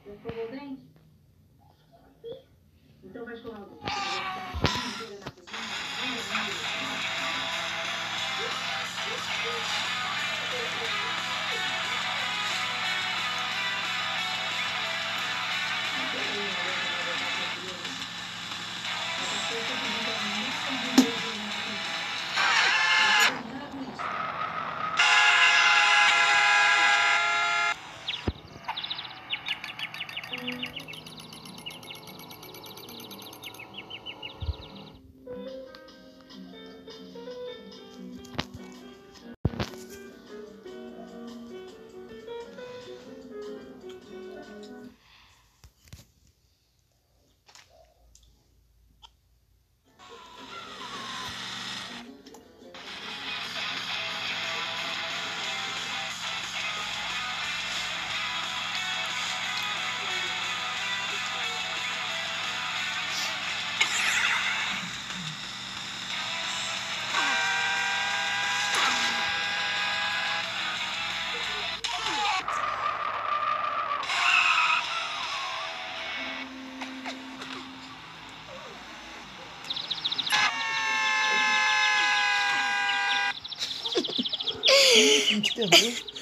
escovou o dente? Então vai escovar o dente. Você vai ficar a semana inteira na cozinha. Filme de terror.